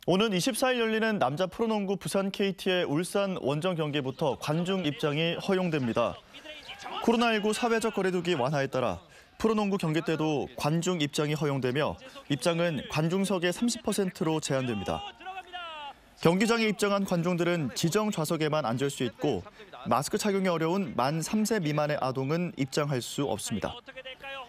오는 24일 열리는 남자 프로농구 부산 KT의 울산 원정 경기부터 관중 입장이 허용됩니다. 코로나19 사회적 거리두기 완화에 따라 프로농구 경기 때도 관중 입장이 허용되며 입장은 관중석의 30%로 제한됩니다. 경기장에 입장한 관중들은 지정 좌석에만 앉을 수 있고 마스크 착용이 어려운 만 3세 미만의 아동은 입장할 수 없습니다.